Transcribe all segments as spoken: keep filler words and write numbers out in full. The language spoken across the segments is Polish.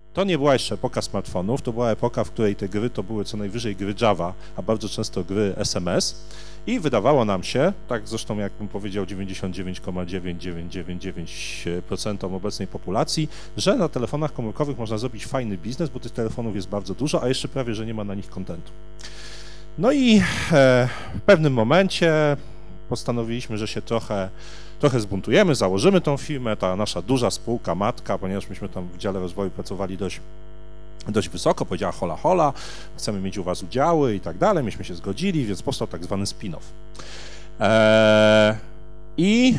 To nie była jeszcze epoka smartfonów, to była epoka, w której te gry to były co najwyżej gry Java, a bardzo często gry S M S i wydawało nam się, tak zresztą jak bym powiedział dziewięćdziesiąt dziewięć przecinek dziewięć dziewięć dziewięć dziewięć procent obecnej populacji, że na telefonach komórkowych można zrobić fajny biznes, bo tych telefonów jest bardzo dużo, a jeszcze prawie, że nie ma na nich kontentu. No i e, w pewnym momencie postanowiliśmy, że się trochę Trochę zbuntujemy, założymy tą firmę, ta nasza duża spółka matka, ponieważ myśmy tam w dziale rozwoju pracowali dość, dość wysoko, powiedziała hola hola, chcemy mieć u was udziały i tak dalej, myśmy się zgodzili, więc powstał tak zwany spin-off. Eee, I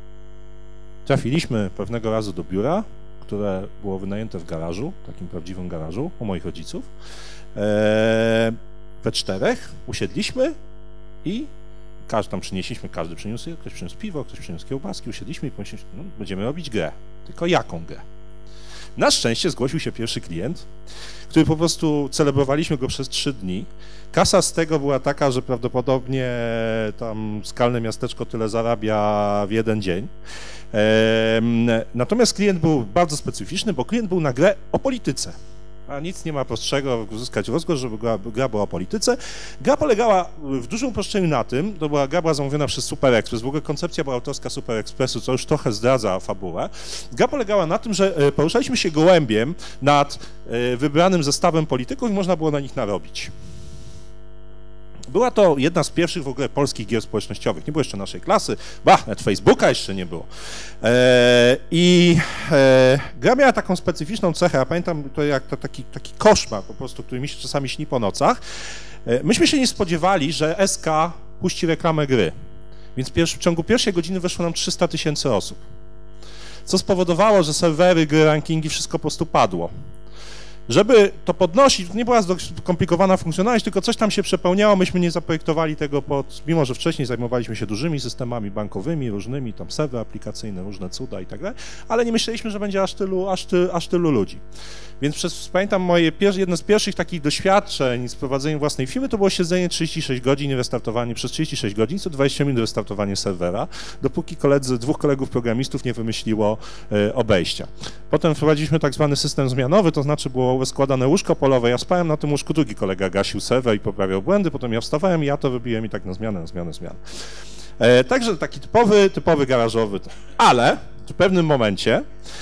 trafiliśmy pewnego razu do biura, które było wynajęte w garażu, takim prawdziwym garażu u moich rodziców. Eee, we czterech usiedliśmy i Każdy tam przynieśliśmy, każdy przyniósł, ktoś przyniósł piwo, ktoś przyniósł kiełbaski, usiedliśmy i pomyśleliśmy, no, będziemy robić grę. Tylko jaką grę? Na szczęście zgłosił się pierwszy klient, który po prostu celebrowaliśmy go przez trzy dni. Kasa z tego była taka, że prawdopodobnie tam skalne miasteczko tyle zarabia w jeden dzień. Natomiast klient był bardzo specyficzny, bo klient był na grę o polityce. A nic nie ma prostszego uzyskać rozgłos, żeby gra, gra była o polityce. Gra polegała w dużym uproszczeniu na tym, to była gra była zamówiona przez Super Express, w ogóle koncepcja była autorska Super Expressu, co już trochę zdradza fabułę. Gra polegała na tym, że poruszaliśmy się gołębiem nad wybranym zestawem polityków i można było na nich narobić. Była to jedna z pierwszych w ogóle polskich gier społecznościowych. Nie było jeszcze naszej klasy, ba, nawet Facebooka jeszcze nie było. E, I e, gra miała taką specyficzną cechę, ja pamiętam to jak to taki, taki koszmar po prostu, który mi się czasami śni po nocach. E, myśmy się nie spodziewali, że S K puści reklamę gry, więc w ciągu pierwszej godziny weszło nam trzysta tysięcy osób, co spowodowało, że serwery, gry, rankingi, wszystko po prostu padło. Żeby to podnosić, to nie była skomplikowana funkcjonalność, tylko coś tam się przepełniało, myśmy nie zaprojektowali tego pod, mimo że wcześniej zajmowaliśmy się dużymi systemami bankowymi, różnymi, tam serwery aplikacyjne, różne cuda i tak dalej, ale nie myśleliśmy, że będzie aż tylu, aż ty, aż tylu ludzi. Więc przez, pamiętam moje pier, jedno z pierwszych takich doświadczeń z prowadzeniem własnej firmy to było siedzenie trzydzieści sześć godzin i restartowanie przez trzydzieści sześć godzin, co dwadzieścia minut restartowanie serwera, dopóki koledzy, dwóch kolegów programistów nie wymyśliło e, obejścia. Potem wprowadziliśmy tak zwany system zmianowy, to znaczy było składane łóżko polowe, ja spałem na tym łóżku, drugi kolega gasił serwer i poprawiał błędy, potem ja wstawałem i ja to robiłem i tak na zmianę, na zmianę, zmianę. E, także taki typowy, typowy garażowy, ale w pewnym momencie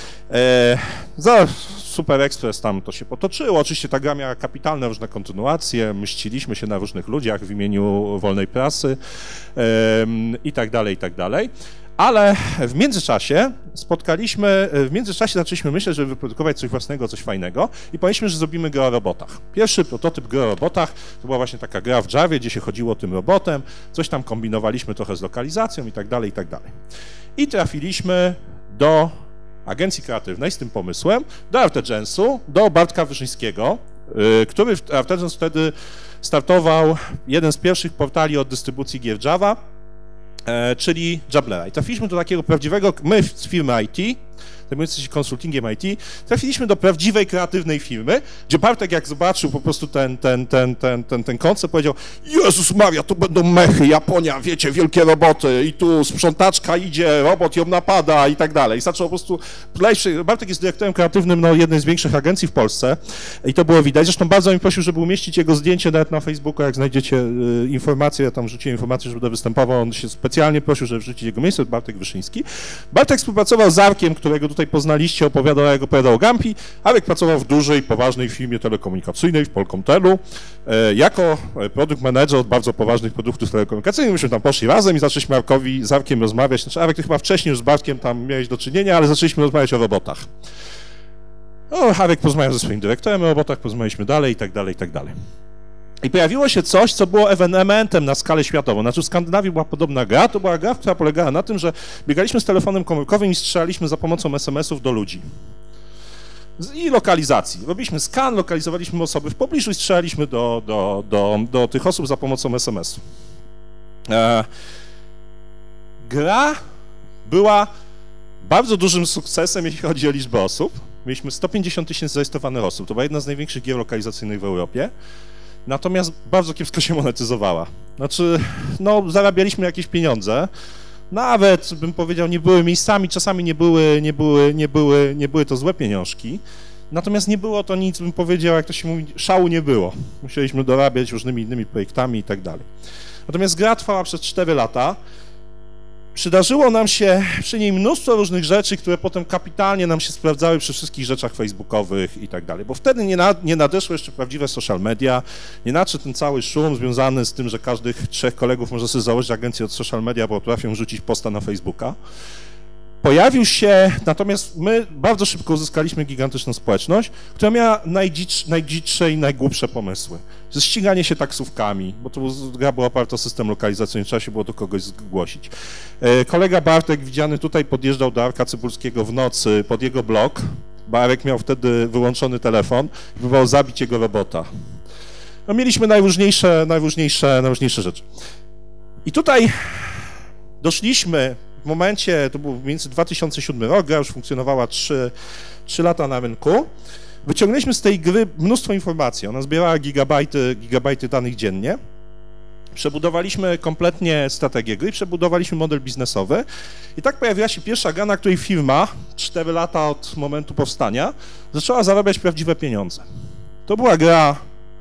e, za Super Express tam to się potoczyło, oczywiście ta gra miała kapitalne różne kontynuacje, mściliśmy się na różnych ludziach w imieniu wolnej prasy e, i tak dalej, i tak dalej. Ale w międzyczasie spotkaliśmy, w międzyczasie zaczęliśmy myśleć, żeby wyprodukować coś własnego, coś fajnego i pomyśleliśmy, że zrobimy grę o robotach. Pierwszy prototyp gry o robotach to była właśnie taka gra w Javie, gdzie się chodziło tym robotem, coś tam kombinowaliśmy trochę z lokalizacją i tak dalej, i tak dalej. I trafiliśmy do agencji kreatywnej z tym pomysłem, do Artegensu, do Bartka Wyszyńskiego, który w Artegens wtedy startował jeden z pierwszych portali od dystrybucji gier Java, czyli Jablera. I trafiliśmy do takiego prawdziwego, my z firmy I T, zajmujący się konsultingiem I T, trafiliśmy do prawdziwej, kreatywnej firmy, gdzie Bartek jak zobaczył po prostu ten, ten, ten, ten, ten, ten koncept, powiedział: Jezus Maria, tu będą mechy, Japonia, wiecie, wielkie roboty i tu sprzątaczka idzie, robot ją napada i tak dalej. I zaczął po prostu, Bartek jest dyrektorem kreatywnym no, jednej z większych agencji w Polsce i to było widać. Zresztą bardzo mi prosił, żeby umieścić jego zdjęcie nawet na Facebooku, jak znajdziecie y, informacje, ja tam rzuciłem informację, że będę występował, on się specjalnie prosił, żeby wrzucić jego miejsce, Bartek Wyszyński. Bartek współpracował z Arkiem, którego tutaj poznaliście, opowiadał, jak opowiadał o Gampi. Arek pracował w dużej, poważnej firmie telekomunikacyjnej w Polkomtelu e, jako produkt manager od bardzo poważnych produktów telekomunikacyjnych. Myśmy tam poszli razem i zaczęliśmy Arkowi z Arkiem rozmawiać. Znaczy, Arek, ty chyba wcześniej już z Bartkiem tam miałeś do czynienia, ale zaczęliśmy rozmawiać o robotach. No, Arek porozmawiał ze swoim dyrektorem o robotach, porozmawialiśmy dalej i tak dalej, i tak dalej. I pojawiło się coś, co było ewenementem na skalę światową. Znaczy w Skandynawii była podobna gra, to była gra, która polegała na tym, że biegaliśmy z telefonem komórkowym i strzelaliśmy za pomocą es em esów do ludzi. I lokalizacji. Robiliśmy skan, lokalizowaliśmy osoby w pobliżu i strzelaliśmy do, do, do, do tych osób za pomocą es em esu. E, gra była bardzo dużym sukcesem, jeśli chodzi o liczbę osób. Mieliśmy sto pięćdziesiąt tysięcy zarejestrowanych osób. To była jedna z największych gier lokalizacyjnych w Europie. Natomiast bardzo kiepsko się monetyzowała. Znaczy, no, zarabialiśmy jakieś pieniądze, nawet, bym powiedział, nie były miejscami, czasami nie były, nie były, nie były, nie były to złe pieniążki, Natomiast nie było to nic, bym powiedział, jak to się mówi, szału nie było. Musieliśmy dorabiać różnymi innymi projektami i tak dalej. Natomiast gra trwała przez cztery lata. Przydarzyło nam się przy niej mnóstwo różnych rzeczy, które potem kapitalnie nam się sprawdzały przy wszystkich rzeczach facebookowych i tak dalej, bo wtedy nie, na, nie nadeszły jeszcze prawdziwe social media, nie nadszedł ten cały szum związany z tym, że każdych trzech kolegów może sobie założyć agencję od social media, bo potrafią rzucić posta na Facebooka. Pojawił się, natomiast my bardzo szybko uzyskaliśmy gigantyczną społeczność, która miała najdzicz, najdzitsze i najgłupsze pomysły. Ściganie się taksówkami, bo to gra była oparta o system lokalizacyjny, trzeba się było do kogoś zgłosić. Kolega Bartek, widziany tutaj, podjeżdżał do Arka Cybulskiego w nocy pod jego blok, bo Arek miał wtedy wyłączony telefon i próbował zabić jego robota. No, mieliśmy najróżniejsze, najróżniejsze, najróżniejsze rzeczy. I tutaj doszliśmy w momencie, to był mniej więcej dwa tysiące siódmy rok, gra już funkcjonowała trzy lata na rynku. Wyciągnęliśmy z tej gry mnóstwo informacji, ona zbierała gigabajty, gigabajty danych dziennie. Przebudowaliśmy kompletnie strategię gry, przebudowaliśmy model biznesowy i tak pojawiła się pierwsza gra, na której firma, cztery lata od momentu powstania, zaczęła zarabiać prawdziwe pieniądze. To była gra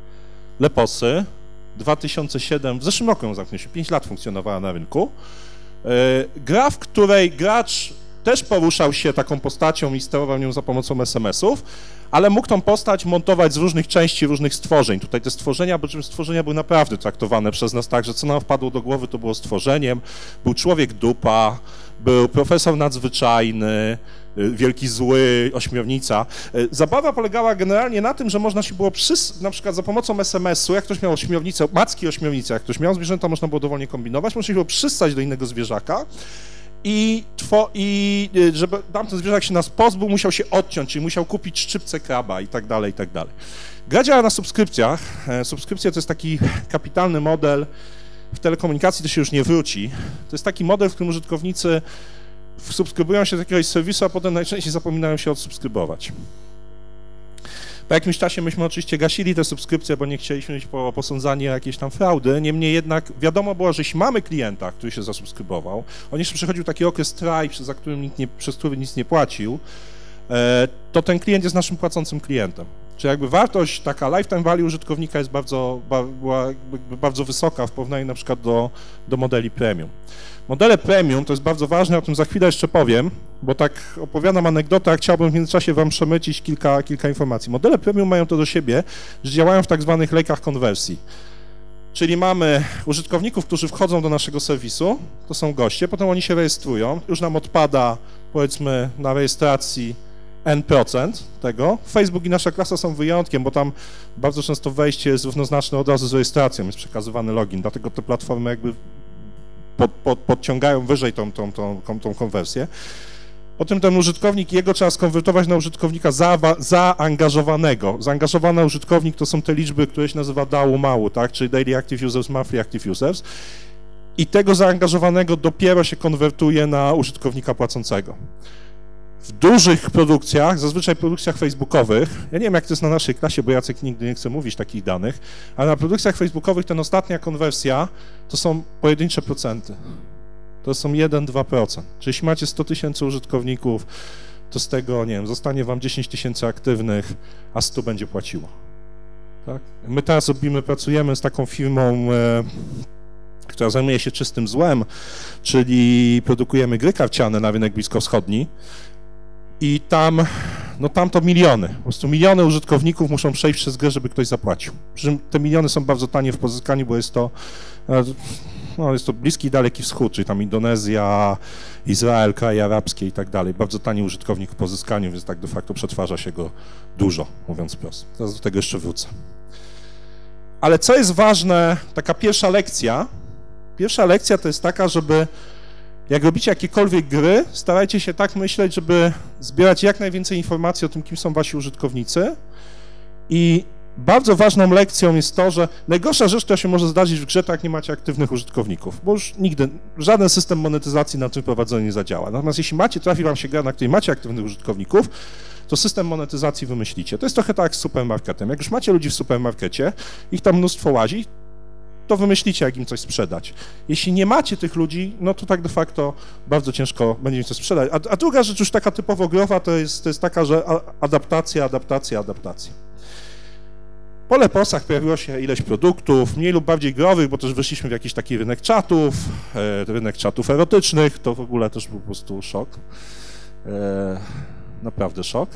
Leposy, dwa tysiące siódmy, w zeszłym roku ją zamknęliśmy, pięć lat funkcjonowała na rynku. Gra, w której gracz też poruszał się taką postacią i sterował nią za pomocą es em esów, ale mógł tą postać montować z różnych części, różnych stworzeń. Tutaj te stworzenia, bo czym stworzenia były naprawdę traktowane przez nas tak, że co nam wpadło do głowy, to było stworzeniem. Był człowiek dupa, był profesor nadzwyczajny, wielki zły, ośmiornica. Zabawa polegała generalnie na tym, że można się było przys... na przykład za pomocą es em esu, jak ktoś miał ośmiornicę, macki ośmiornicę, jak ktoś miał zwierzęta, można było dowolnie kombinować, można się było przystać do innego zwierzaka i, two... i żeby tamten zwierzak się nas pozbył, musiał się odciąć, czyli musiał kupić szczypce kraba i tak dalej, i tak dalej. Gra działa na subskrypcjach. Subskrypcja to jest taki kapitalny model, w telekomunikacji to się już nie wróci. To jest taki model, w którym użytkownicy subskrybują się do jakiegoś serwisu, a potem najczęściej zapominają się odsubskrybować. Po jakimś czasie myśmy oczywiście gasili te subskrypcje, bo nie chcieliśmy mieć po posądzanie jakieś tam fraudy, niemniej jednak wiadomo było, że jeśli mamy klienta, który się zasubskrybował, on jeszcze przechodził taki okres try, za którym nikt nie, przez który nic nie płacił, to ten klient jest naszym płacącym klientem. Czyli jakby wartość, taka lifetime value użytkownika jest bardzo, była bardzo wysoka w porównaniu na przykład do, do modeli premium. Modele premium to jest bardzo ważne, o tym za chwilę jeszcze powiem, bo tak opowiadam anegdotę, a chciałbym w międzyczasie wam przemycić kilka, kilka informacji. Modele premium mają to do siebie, że działają w tak zwanych lejkach konwersji. Czyli mamy użytkowników, którzy wchodzą do naszego serwisu, to są goście, potem oni się rejestrują, już nam odpada, powiedzmy, na rejestracji N procent tego. Facebook i nasza klasa są wyjątkiem, bo tam bardzo często wejście jest równoznaczne od razu z rejestracją, jest przekazywany login, dlatego te platformy jakby pod, pod, podciągają wyżej tą, tą, tą, tą, tą konwersję. Potem ten użytkownik, jego trzeba skonwertować na użytkownika za, zaangażowanego. Zaangażowany użytkownik to są te liczby, które się nazywa D A U mału, tak? Czyli Daily Active Users, Monthly Active Users. I tego zaangażowanego dopiero się konwertuje na użytkownika płacącego. W dużych produkcjach, zazwyczaj produkcjach facebookowych, ja nie wiem jak to jest na naszej klasie, bo Jacek nigdy nie chce mówić takich danych, ale na produkcjach facebookowych ten ostatnia konwersja to są pojedyncze procenty. To są jeden do dwóch procent. Czyli jeśli macie sto tysięcy użytkowników, to z tego, nie wiem, zostanie wam dziesięć tysięcy aktywnych, a sto będzie płaciło. Tak? My teraz robimy, pracujemy z taką firmą, e, która zajmuje się czystym złem, czyli produkujemy gry karciane na rynek bliskowschodni. I tam, no tam to miliony, po prostu miliony użytkowników muszą przejść przez grę, żeby ktoś zapłacił. Przy czym te miliony są bardzo tanie w pozyskaniu, bo jest to, no jest to Bliski i Daleki Wschód, czyli tam Indonezja, Izrael, kraje arabskie i tak dalej. Bardzo tani użytkownik w pozyskaniu, więc tak de facto przetwarza się go dużo, mówiąc prosto. Zaraz do tego jeszcze wrócę. Ale co jest ważne, taka pierwsza lekcja, pierwsza lekcja to jest taka, żeby jak robicie jakiekolwiek gry, starajcie się tak myśleć, żeby zbierać jak najwięcej informacji o tym, kim są wasi użytkownicy. I bardzo ważną lekcją jest to, że najgorsza rzecz, która się może zdarzyć w grze, to jak nie macie aktywnych użytkowników, bo już nigdy, żaden system monetyzacji na tym prowadzeniu nie zadziała. Natomiast jeśli macie, trafi wam się gra, na której macie aktywnych użytkowników, to system monetyzacji wymyślicie. To jest trochę tak jak z supermarketem. Jak już macie ludzi w supermarkecie, ich tam mnóstwo łazi, to wymyślicie, jak im coś sprzedać. Jeśli nie macie tych ludzi, no to tak de facto bardzo ciężko będzie im coś sprzedać. A, a druga rzecz już taka typowo growa to jest, to jest taka, że adaptacja, adaptacja, adaptacja. Po Leposach pojawiło się ileś produktów, mniej lub bardziej growych, bo też weszliśmy w jakiś taki rynek czatów, e, rynek czatów erotycznych, to w ogóle też był po prostu szok. E, naprawdę szok.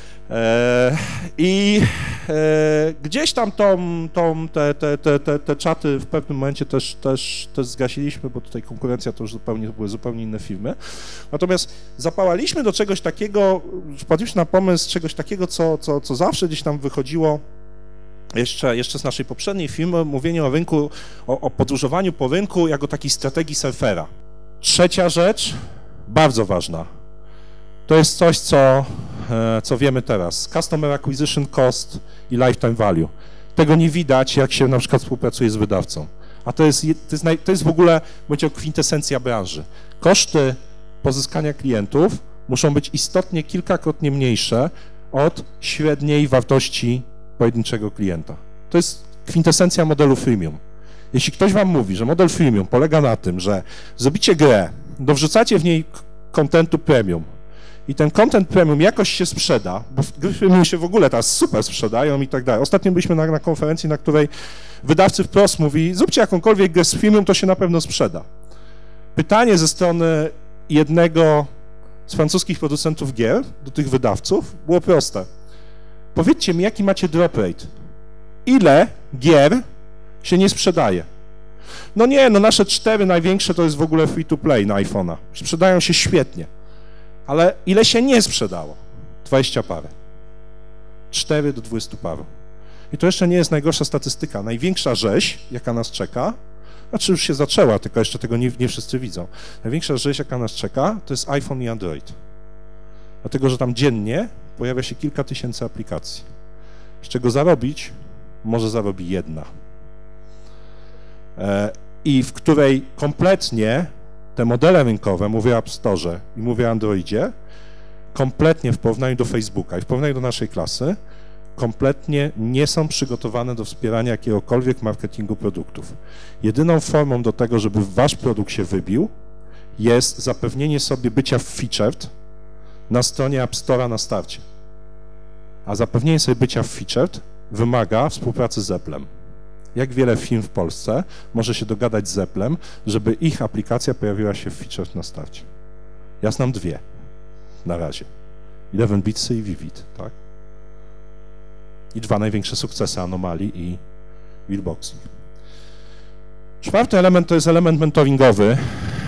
E, I e, gdzieś tam tą, tą, te, te, te, te, te czaty w pewnym momencie też, też, też zgasiliśmy, bo tutaj konkurencja to już zupełnie, to były zupełnie inne firmy. Natomiast zapałaliśmy do czegoś takiego, wpadliśmy na pomysł czegoś takiego, co, co, co zawsze gdzieś tam wychodziło jeszcze, jeszcze z naszej poprzedniej firmy, mówienie o rynku, o, o podróżowaniu po rynku jako takiej strategii surfera. Trzecia rzecz, bardzo ważna, to jest coś, co, co wiemy teraz. Customer Acquisition Cost i Lifetime Value. Tego nie widać, jak się na przykład współpracuje z wydawcą. A to jest, to jest, to jest w ogóle, mówię, kwintesencja branży. Koszty pozyskania klientów muszą być istotnie kilkakrotnie mniejsze od średniej wartości pojedynczego klienta. To jest kwintesencja modelu freemium. Jeśli ktoś wam mówi, że model freemium polega na tym, że zrobicie grę, dowrzucacie w niej kontentu premium, i ten content premium jakoś się sprzeda, bo gry premium się w ogóle teraz super sprzedają i tak dalej. Ostatnio byliśmy na, na konferencji, na której wydawcy wprost mówi, zróbcie jakąkolwiek grę z premium, to się na pewno sprzeda. Pytanie ze strony jednego z francuskich producentów gier do tych wydawców było proste. Powiedzcie mi, jaki macie drop rate? Ile gier się nie sprzedaje? No nie, no nasze cztery największe to jest w ogóle free to play na iPhone'a. Sprzedają się świetnie. Ale ile się nie sprzedało? dwadzieścia parę. cztery do dwudziestu paru. I to jeszcze nie jest najgorsza statystyka. Największa rzeź, jaka nas czeka, znaczy już się zaczęła, tylko jeszcze tego nie, nie wszyscy widzą. Największa rzeź, jaka nas czeka, to jest iPhone i Android. Dlatego, że tam dziennie pojawia się kilka tysięcy aplikacji. Z czego zarobić? Może zarobi jedna. E, I w której kompletnie te modele rynkowe, mówię o App Store i mówię o Androidzie, kompletnie w porównaniu do Facebooka i w porównaniu do naszej klasy, kompletnie nie są przygotowane do wspierania jakiegokolwiek marketingu produktów. Jedyną formą do tego, żeby wasz produkt się wybił, jest zapewnienie sobie bycia featured na stronie App Store'a na starcie. A zapewnienie sobie bycia featured wymaga współpracy z Applem. Jak wiele firm w Polsce może się dogadać z Applem, żeby ich aplikacja pojawiła się w featured na starcie? Ja znam dwie na razie. eleven bitsy i Vivid, tak? I dwa największe sukcesy, Anomaly i Willboxing. Czwarty element to jest element mentoringowy.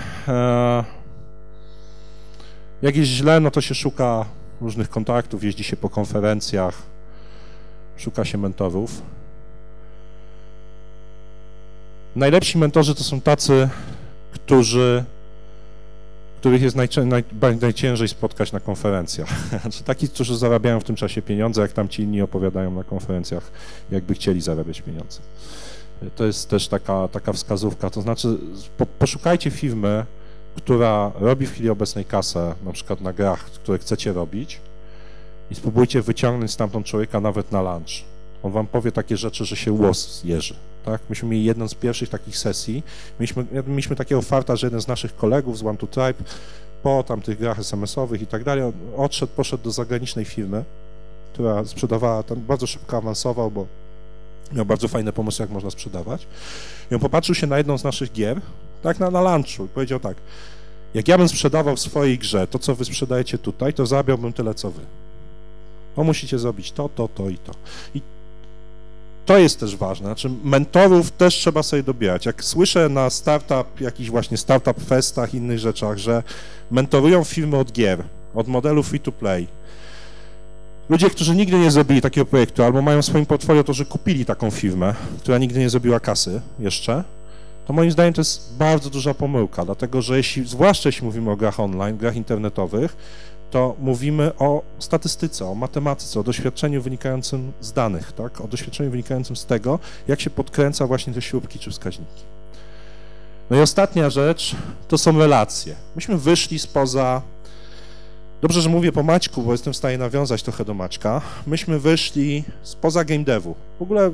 Jak jest źle, no to się szuka różnych kontaktów, jeździ się po konferencjach, szuka się mentorów. Najlepsi mentorzy to są tacy, którzy, których jest najczę, naj, najciężej spotkać na konferencjach. Znaczy taki, którzy zarabiają w tym czasie pieniądze, jak tam ci inni opowiadają na konferencjach, jakby chcieli zarabiać pieniądze. To jest też taka, taka wskazówka, to znaczy po, poszukajcie firmy, która robi w chwili obecnej kasę, na przykład na grach, które chcecie robić i spróbujcie wyciągnąć stamtąd człowieka nawet na lunch. On wam powie takie rzeczy, że się łos jeży. Tak? Myśmy mieli jedną z pierwszych takich sesji, mieliśmy, mieliśmy takiego farta, że jeden z naszych kolegów z One to Tribe po tam tych grach es em esowych i tak dalej, odszedł, poszedł do zagranicznej firmy, która sprzedawała, tam bardzo szybko awansował, bo miał bardzo fajne pomysły, jak można sprzedawać. I on popatrzył się na jedną z naszych gier, tak na, na lunchu i powiedział tak, jak ja bym sprzedawał w swojej grze to, co wy sprzedajecie tutaj, to zarabiałbym tyle, co wy. No musicie zrobić to, to, to i to. I to jest też ważne, znaczy mentorów też trzeba sobie dobierać. Jak słyszę na startup, jakichś właśnie startup festach, innych rzeczach, że mentorują firmy od gier, od modelu free to play, ludzie, którzy nigdy nie zrobili takiego projektu, albo mają w swoim portfolio to, że kupili taką firmę, która nigdy nie zrobiła kasy jeszcze, to moim zdaniem to jest bardzo duża pomyłka, dlatego że jeśli, zwłaszcza jeśli mówimy o grach online, grach internetowych, to mówimy o statystyce, o matematyce, o doświadczeniu wynikającym z danych, tak? O doświadczeniu wynikającym z tego, jak się podkręca właśnie te śrubki czy wskaźniki. No i ostatnia rzecz to są relacje. Myśmy wyszli spoza, dobrze, że mówię po Maćku, bo jestem w stanie nawiązać trochę do Maćka, myśmy wyszli spoza game devu. W ogóle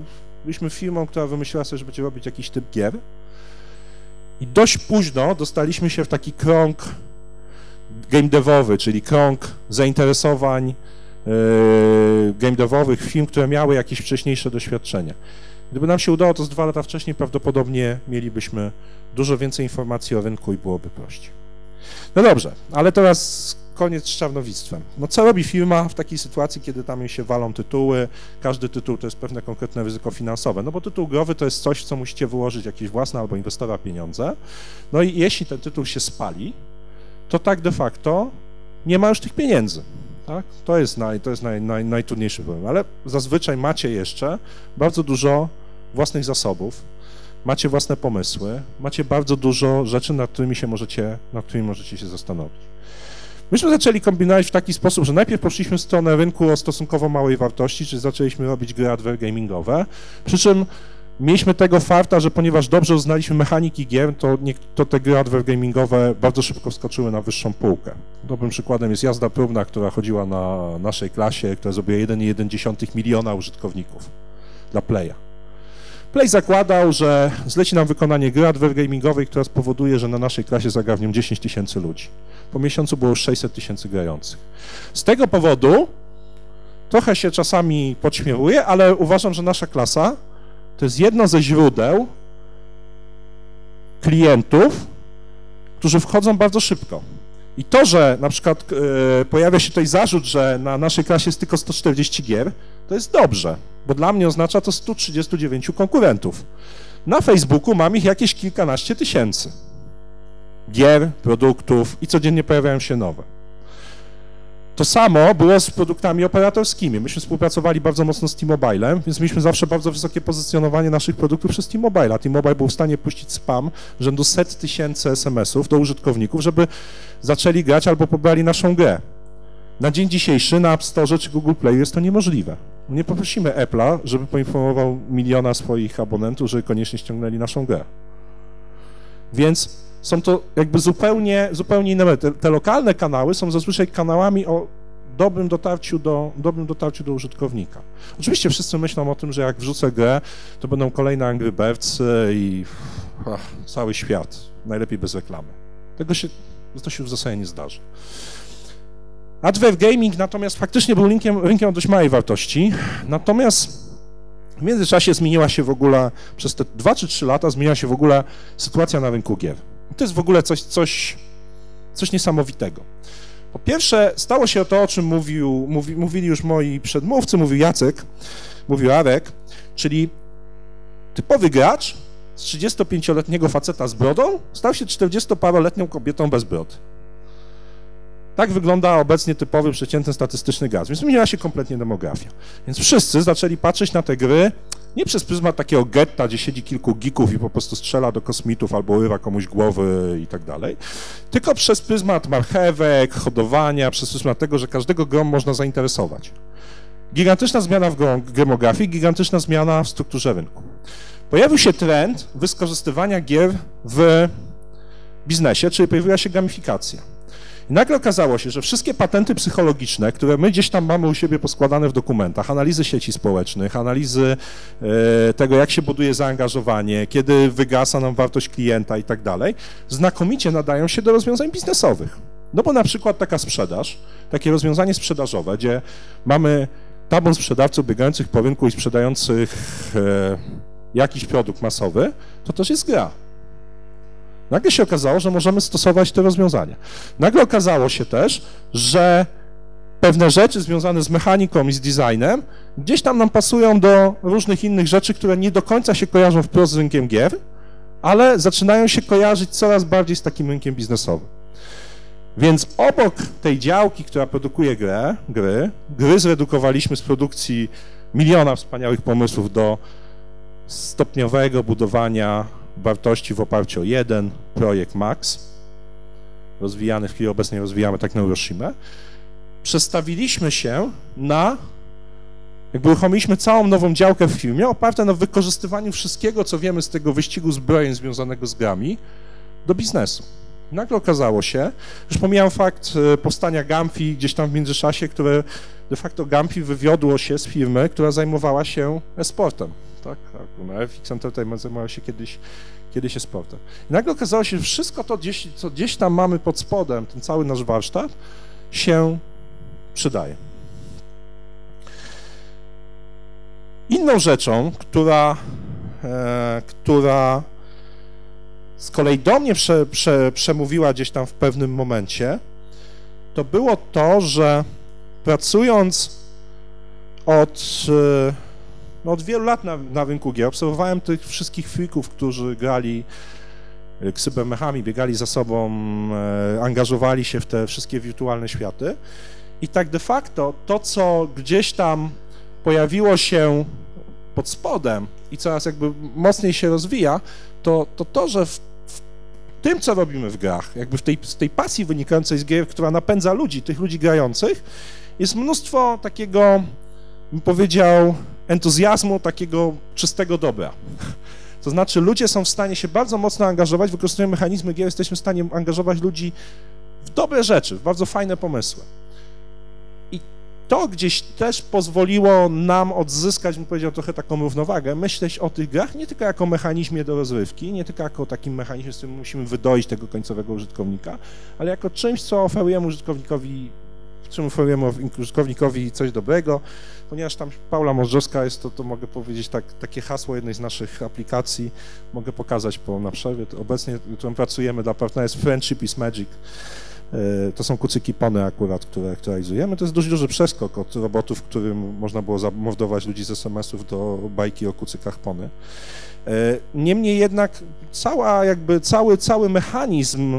byliśmy firmą, która wymyśliła sobie, że będzie robić jakiś typ gier i dość późno dostaliśmy się w taki krąg game devowy, czyli krąg zainteresowań yy, game devowych firm, które miały jakieś wcześniejsze doświadczenia. Gdyby nam się udało to z dwa lata wcześniej, prawdopodobnie mielibyśmy dużo więcej informacji o rynku i byłoby prościej. No dobrze, ale teraz koniec z czarnowictwem. No co robi firma w takiej sytuacji, kiedy tam jej się walą tytuły, każdy tytuł to jest pewne konkretne ryzyko finansowe, no bo tytuł growy to jest coś, w co musicie wyłożyć jakieś własne albo inwestora pieniądze, no i jeśli ten tytuł się spali, to tak de facto nie ma już tych pieniędzy. Tak? To jest, naj, to jest naj, naj, najtrudniejszy problem, ale zazwyczaj macie jeszcze bardzo dużo własnych zasobów, macie własne pomysły, macie bardzo dużo rzeczy, nad którymi się możecie, nad którymi możecie się zastanowić. Myśmy zaczęli kombinować w taki sposób, że najpierw poszliśmy w stronę rynku o stosunkowo małej wartości, czyli zaczęliśmy robić gry advergamingowe, przy czym mieliśmy tego farta, że ponieważ dobrze uznaliśmy mechaniki gier, to, nie, to te gry advergamingowe bardzo szybko wskoczyły na wyższą półkę. Dobrym przykładem jest Jazda Próbna, która chodziła na naszej klasie, która zrobiła jeden i jeden dziesiąty miliona użytkowników dla Playa. Play zakładał, że zleci nam wykonanie gry advergamingowej, która spowoduje, że na naszej klasie zagra w nią dziesięć tysięcy ludzi. Po miesiącu było już sześćset tysięcy grających. Z tego powodu trochę się czasami podśmiewuję, ale uważam, że nasza klasa to jest jedno ze źródeł klientów, którzy wchodzą bardzo szybko. I to, że na przykład e, pojawia się tutaj zarzut, że na naszej klasie jest tylko sto czterdzieści gier, to jest dobrze, bo dla mnie oznacza to sto trzydzieści dziewięć konkurentów. Na Facebooku mam ich jakieś kilkanaście tysięcy gier, produktów i codziennie pojawiają się nowe. To samo było z produktami operatorskimi. Myśmy współpracowali bardzo mocno z T-Mobilem, więc mieliśmy zawsze bardzo wysokie pozycjonowanie naszych produktów przez T-Mobile. T-Mobile był w stanie puścić spam rzędu set tysięcy es em esów do użytkowników, żeby zaczęli grać albo pobrali naszą grę. Na dzień dzisiejszy na App Store czy Google Play jest to niemożliwe. Nie poprosimy Apple'a, żeby poinformował miliona swoich abonentów, że koniecznie ściągnęli naszą grę. Więc są to jakby zupełnie, zupełnie inne. Te, te lokalne kanały są zazwyczaj kanałami o dobrym dotarciu, do, dobrym dotarciu do użytkownika. Oczywiście wszyscy myślą o tym, że jak wrzucę grę, to będą kolejne Angry Birds i ach, cały świat, najlepiej bez reklamy. Tego się, to się w zasadzie nie zdarzy. Advergaming natomiast faktycznie był rynkiem, rynkiem o dość małej wartości, natomiast w międzyczasie zmieniła się w ogóle, przez te dwa czy trzy lata zmieniła się w ogóle sytuacja na rynku gier. To jest w ogóle coś, coś, coś niesamowitego. Po pierwsze, stało się to, o czym mówił, mówi, mówili już moi przedmówcy, mówił Jacek, mówił Arek, czyli typowy gracz z trzydziestopięcioletniego faceta z brodą stał się czterdziestoparoletnią kobietą bez brody. Tak wygląda obecnie typowy, przeciętny, statystyczny gracz, więc zmieniła się kompletnie demografia. Więc wszyscy zaczęli patrzeć na te gry nie przez pryzmat takiego getta, gdzie siedzi kilku geeków i po prostu strzela do kosmitów albo urywa komuś głowy i tak dalej, tylko przez pryzmat marchewek, hodowania, przez pryzmat tego, że każdego grą można zainteresować. Gigantyczna zmiana w demografii, gigantyczna zmiana w strukturze rynku. Pojawił się trend wykorzystywania gier w biznesie, czyli pojawiła się gamifikacja. I nagle okazało się, że wszystkie patenty psychologiczne, które my gdzieś tam mamy u siebie poskładane w dokumentach, analizy sieci społecznych, analizy e, tego, jak się buduje zaangażowanie, kiedy wygasa nam wartość klienta i tak dalej, znakomicie nadają się do rozwiązań biznesowych. No bo na przykład taka sprzedaż, takie rozwiązanie sprzedażowe, gdzie mamy tabor sprzedawców biegających po rynku i sprzedających e, jakiś produkt masowy, to też jest gra. Nagle się okazało, że możemy stosować te rozwiązania. Nagle okazało się też, że pewne rzeczy związane z mechaniką i z designem gdzieś tam nam pasują do różnych innych rzeczy, które nie do końca się kojarzą wprost z rynkiem gier, ale zaczynają się kojarzyć coraz bardziej z takim rynkiem biznesowym. Więc obok tej działki, która produkuje grę, gry, gry zredukowaliśmy z produkcji miliona wspaniałych pomysłów do stopniowego budowania wartości w oparciu o jeden projekt Max, rozwijany w chwili obecnej rozwijamy tak na Hiroshimę, przestawiliśmy się na, jakby uruchomiliśmy całą nową działkę w firmie, oparte na wykorzystywaniu wszystkiego, co wiemy z tego wyścigu zbrojeń związanego z grami, do biznesu. Nagle okazało się, już pomijam fakt powstania Gamfi gdzieś tam w międzyczasie, które de facto Gamfi wywiodło się z firmy, która zajmowała się e-sportem. Tak? F X Entertainment zajmowała się kiedyś, kiedyś e-sportem. I nagle okazało się, że wszystko to, gdzieś, co gdzieś tam mamy pod spodem, ten cały nasz warsztat, się przydaje. Inną rzeczą, która, e, która z kolei do mnie prze, prze, przemówiła gdzieś tam w pewnym momencie, to było to, że pracując od, no od wielu lat na, na rynku gier, obserwowałem tych wszystkich freaków, którzy grali cybermechami, biegali za sobą, e, angażowali się w te wszystkie wirtualne światy i tak de facto to, co gdzieś tam pojawiło się pod spodem i coraz jakby mocniej się rozwija, to to, to że w, w tym, co robimy w grach, jakby w tej, z tej pasji wynikającej z gier, która napędza ludzi, tych ludzi grających, jest mnóstwo takiego, bym powiedział, entuzjazmu, takiego czystego dobra. To znaczy ludzie są w stanie się bardzo mocno angażować, wykorzystując mechanizmy gier, jesteśmy w stanie angażować ludzi w dobre rzeczy, w bardzo fajne pomysły. I to gdzieś też pozwoliło nam odzyskać, bym powiedział, trochę taką równowagę, myśleć o tych grach nie tylko jako mechanizmie do rozrywki, nie tylko jako takim mechanizmie, z którym musimy wydoić tego końcowego użytkownika, ale jako czymś, co oferujemy użytkownikowi, w czym oferujemy użytkownikowi coś dobrego. Ponieważ tam Paula Możdżowska jest, to, to mogę powiedzieć tak, takie hasło jednej z naszych aplikacji, mogę pokazać po, na przerwie. Obecnie, którą pracujemy dla partnera jest Friendship is Magic. To są kucyki pony akurat, które aktualizujemy. To jest dość duży przeskok od robotów, w którym można było zamordować ludzi z es em esów do bajki o kucykach pony. Niemniej jednak cała, jakby cały, cały mechanizm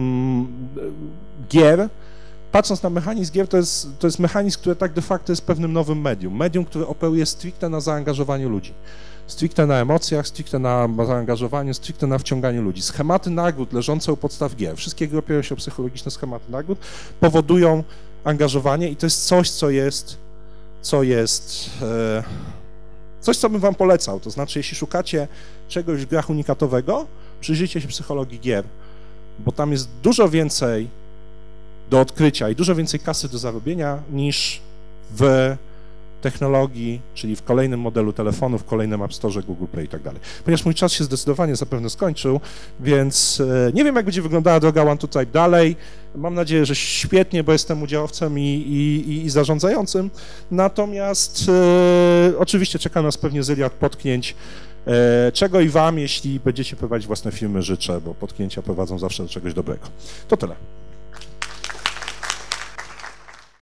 gier, patrząc na mechanizm gier, to jest, to jest mechanizm, który tak de facto jest pewnym nowym medium. Medium, które operuje stricte na zaangażowaniu ludzi. Stricte na emocjach, stricte na zaangażowaniu, stricte na wciąganiu ludzi. Schematy nagród leżące u podstaw gier, wszystkie gry opierają się o psychologiczne schematy nagród, powodują angażowanie i to jest coś, co jest, co jest, e, coś, co bym wam polecał. To znaczy, jeśli szukacie czegoś w grach unikatowego, przyjrzyjcie się psychologii gier, bo tam jest dużo więcej do odkrycia i dużo więcej kasy do zarobienia niż w technologii, czyli w kolejnym modelu telefonu, w kolejnym App Store, Google Play i tak dalej. Ponieważ mój czas się zdecydowanie zapewne skończył, więc nie wiem, jak będzie wyglądała droga One to Type dalej. Mam nadzieję, że świetnie, bo jestem udziałowcem i, i, i zarządzającym. Natomiast e, oczywiście czeka nas pewnie zyliard potknięć, e, czego i wam, jeśli będziecie prowadzić własne firmy, życzę, bo potknięcia prowadzą zawsze do czegoś dobrego. To tyle.